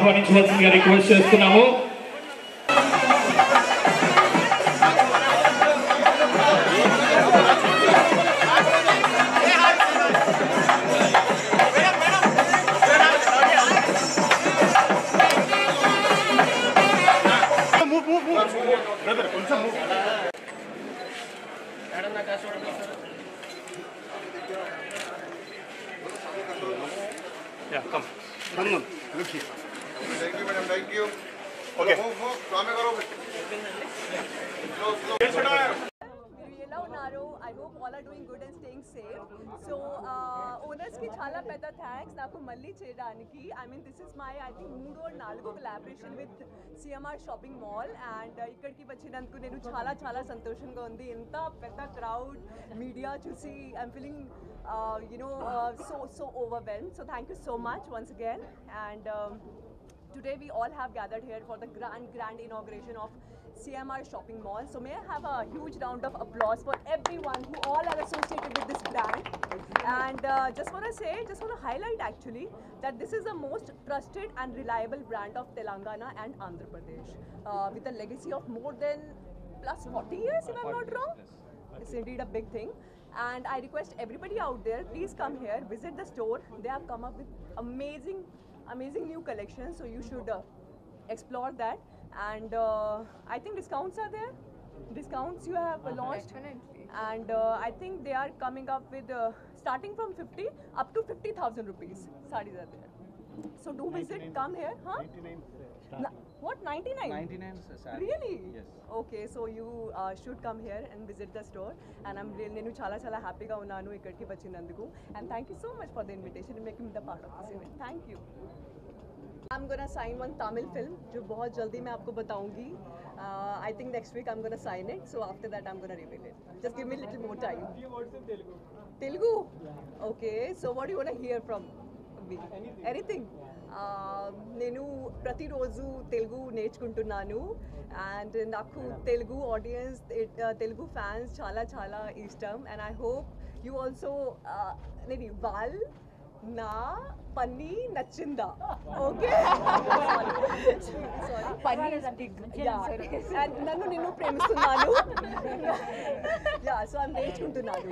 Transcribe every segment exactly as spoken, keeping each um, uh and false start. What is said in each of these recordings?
ఆహ్వానించవలసిందిగా request చేస్తున్నాము. Yeah, come. Come on. Look here. Thank you, madam. Thank you. Okay. Move, move. Come here. Slow, slow. ఎలా ఉన్నారు? I hope all are doing good and staying safe. So ఓనర్స్కి చాలా పెద్ద thanks నాకు మళ్ళీ చేయడానికి. I mean this is my I think మూడో నాలుగో collaboration with CMR shopping mall and ఇక్కడికి వచ్చినందుకు నేను చాలా చాలా సంతోషంగా ఉంది. ఎంత పెద్ద క్రౌడ్ మీడియా చూసి I'm feeling you know uh, so so overwhelmed. So thank you so much once again. And um, today we all have gathered here for the grand grand inauguration of C M R Shopping Mall. So may I have a huge round of applause for everyone who all are associated with this brand. And uh, just want to say, just want to highlight actually that this is the most trusted and reliable brand of Telangana and Andhra Pradesh uh, with a legacy of more than plus forty years, if I'm not wrong. It's indeed a big thing. And I request everybody out there, please come here, visit the store. They have come up with amazing, amazing new collections. So you should uh, explore that. And uh, I think discounts are there. Discounts you have uh, launched. Definitely. And uh, I think they are coming up with uh, starting from fifty up to fifty thousand rupees. Sarees are there. So do visit, come here. Huh? ninety-nine. Na- what, ninety-nine? ninety-nine saree. Really? Yes. Okay, so you uh, should come here and visit the store. And I'm really, nenu chala chala happy ga unnanu ikkadiki vachinanduku. And thank you so much for the invitation and making me the part of this event. Thank you. I'm gonna sign one Tamil film, जो बहुत जल्दी मैं आपको बताऊंगी. Uh, I think next week I'm gonna sign it. So after that I'm gonna reveal it. Just give me a little more time. Few words in Telugu. Telugu? Okay. So what do you wanna hear from me? Anything. Anything. నేను ప్రతిరోజు తెలుగు నేర్చుకుంటున్నాను and నాకు Telugu audience Telugu fans చాలా చాలా ఇష్టం and I hope you also నేను వాల్ నా పని నచ్చిందా ఓకే నన్ను నేను ప్రేమిస్తున్నాను యా సో ఐమ్ నేర్చుకుంటున్నాను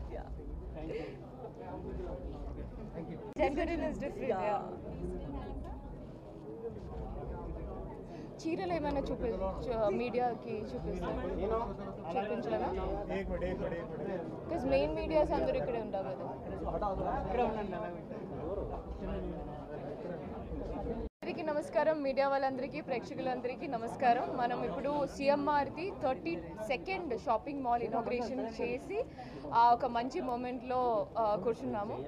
చీరలు ఏమైనా చూపి మీడియాకి చూపిస్తాను చూపించాలా బికాస్ మెయిన్ మీడియాస్ అందరూ ఇక్కడే ఉంటారు కదా. అందరికీ నమస్కారం, మీడియా వాళ్ళందరికీ ప్రేక్షకులందరికీ నమస్కారం. మనం ఇప్పుడు సిఎంఆర్ది thirty second shopping mall inauguration చేసి ఒక మంచి మూమెంట్లో కూర్చున్నాము.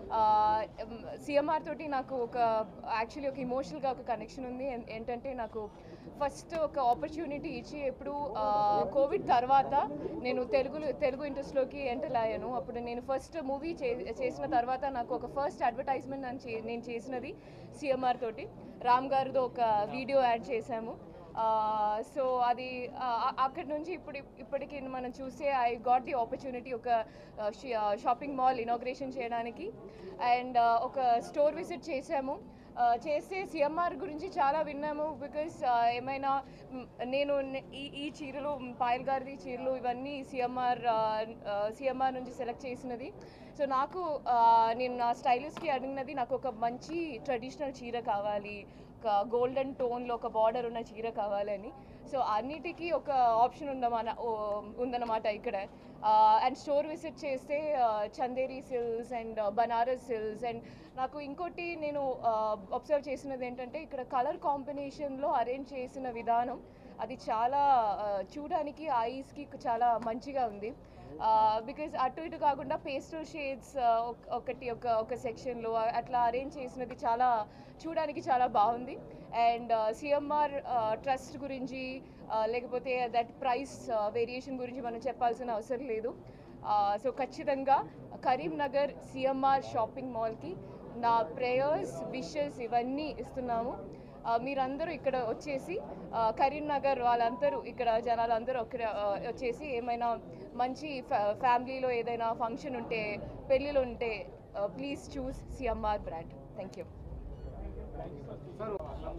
సిఎంఆర్ తోటి నాకు ఒక యాక్చువల్లీ ఒక ఇమోషనల్గా ఒక కనెక్షన్ ఉంది. ఏంటంటే నాకు ఫస్ట్ ఒక ఆపర్చునిటీ ఇచ్చి ఎప్పుడు కోవిడ్ తర్వాత నేను తెలుగు తెలుగు ఇండస్ట్రీలోకి ఎంటర్ అయ్యాను. అప్పుడు నేను ఫస్ట్ మూవీ చేసిన తర్వాత నాకు ఒక ఫస్ట్ అడ్వర్టైజ్మెంట్ నేను చేసినది సిఎంఆర్ తోటి. రామ్ గారితో ఒక వీడియో యాడ్ చేశాము. సో అది అక్కడి నుంచి ఇప్పుడు ఇప్పటికి మనం చూస్తే ఐ గాట్ ది ఆపర్చునిటీ ఒక షాపింగ్ మాల్ ఇనాగ్రేషన్ చేయడానికి అండ్ ఒక స్టోర్ విజిట్ చేసాము. చేస్తే సిఎంఆర్ గురించి చాలా విన్నాము. బికాస్ ఏమైనా నేను ఈ ఈ చీరలు పాయల్ గారిది చీరలు ఇవన్నీ సిఎంఆర్ సిఎంఆర్ నుంచి సెలెక్ట్ చేసినది. సో నాకు నేను నా స్టైలిస్ట్కి అడిగినది నాకు ఒక మంచి ట్రెడిషనల్ చీర కావాలి, ఒక గోల్డెన్ టోన్లో ఒక బార్డర్ ఉన్న చీర కావాలని. సో అన్నిటికీ ఒక ఆప్షన్ ఉందన్నమాట ఉందన్నమాట ఇక్కడ. అండ్ స్టోర్ విజిట్ చేస్తే Chanderi silks and Banaras silks and నాకు ఇంకోటి నేను అబ్జర్వ్ చేసినది ఏంటంటే ఇక్కడ కలర్ కాంబినేషన్లో అరేంజ్ చేసిన విధానం అది చాలా చూడడానికి ఐస్కి చాలా మంచిగా ఉంది. బికాజ్ అటు ఇటు కాకుండా పేస్టల్ షేడ్స్ ఒకటి ఒక ఒక సెక్షన్లో అట్లా అరేంజ్ చేసినది చాలా చూడడానికి చాలా బాగుంది. అండ్ సిఎంఆర్ ట్రస్ట్ గురించి లేకపోతే దట్ ప్రైస్ వేరియేషన్ గురించి మనం చెప్పాల్సిన అవసరం లేదు. సో ఖచ్చితంగా కరీంనగర్ సిఎంఆర్ షాపింగ్ మాల్కి నా ప్రేయర్స్ విషెస్ ఇవన్నీ ఇస్తున్నాము. మీరందరూ ఇక్కడ వచ్చేసి కరీంనగర్ వాళ్ళందరూ ఇక్కడ జనాలందరూ ఇక్కడ వచ్చేసి ఏమైనా మంచి ఫ్యామిలీలో ఏదైనా ఫంక్షన్ ఉంటే పెళ్ళిళ్ళు ఉంటే please choose CMR brand. Thank you.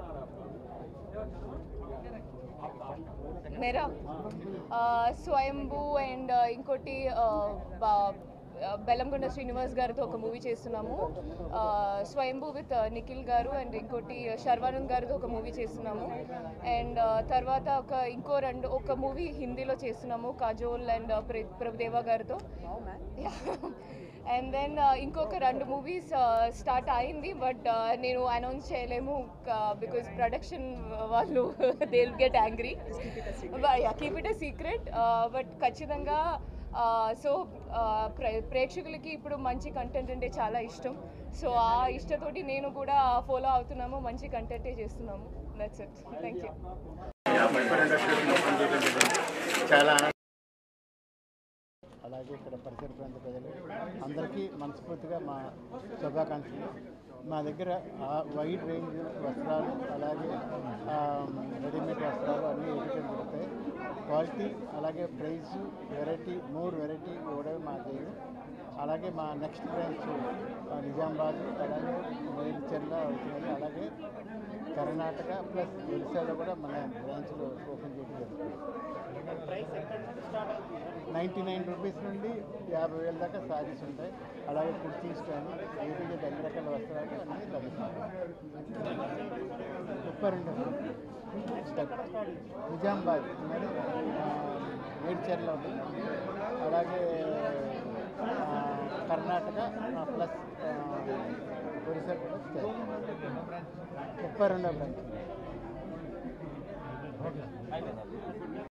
మేరా స్వయంభూ అండ్ ఇంకోటి బెల్లంకొండ శ్రీనివాస్ గారితో ఒక మూవీ చేస్తున్నాము, స్వయంభూ విత్ నిఖిల్ గారు, అండ్ ఇంకోటి శర్వానంద్ గారితో ఒక మూవీ చేస్తున్నాము. అండ్ తర్వాత ఒక ఇంకో రెండు ఒక మూవీ హిందీలో చేస్తున్నాము కాజోల్ అండ్ ప్రభుదేవా గారితో. అండ్ దెన్ ఇంకొక రెండు మూవీస్ స్టార్ట్ అయింది, బట్ నేను అనౌన్స్ చేయలేము బికాజ్ ప్రొడక్షన్ వాళ్ళు they will get angry. Keep it a secret. But ఖచ్చితంగా సో ప్రేక్షకులకి ఇప్పుడు మంచి కంటెంట్ అంటే చాలా ఇష్టం. సో ఆ ఇష్టతోటి నేను కూడా ఫాలో అవుతున్నాము, మంచి కంటెంటే చేస్తున్నాము. That's it. Thank you. చాలా అలాగే ఇక్కడ పరిసర ప్రాంత ప్రజలు అందరికీ మనస్ఫూర్తిగా మా శుభాకాంక్షలు. మా దగ్గర వైడ్ రేంజ్ వస్త్రాలు అలాగే రెడీమేడ్ వస్త్రాలు అన్నీ ఎదుగుతూ దొరుకుతాయి. క్వాలిటీ అలాగే ప్రైస్ వెరైటీ మూడు వెరైటీ కూడా మా దగ్గర. అలాగే మా నెక్స్ట్ బ్రాంచ్ నిజామాబాద్ అలాగే మేడ్చర్ల అవుతున్నది. అలాగే కర్ణాటక ప్లస్ ఒడిశాలో కూడా మన బ్రాంచ్లో ఓపెన్ చేయడం జరుగుతుంది. నైంటీ నైన్ రూపీస్ నుండి యాభై వేల దాకా సారీస్ ఉంటాయి. అలాగే కుర్తీస్ కానీ వీటికి అన్ని రకాల వస్త్రాలు అన్నీ లభిస్తాయి. ముప్పై రెండు నిజామాబాద్ మేడ్చర్ల ఉంటుంది. అలాగే కర్ణాటక ప్లస్ ఒరిస్సా ప్లస్ ముప్పై రెండో బ్రాంచ్.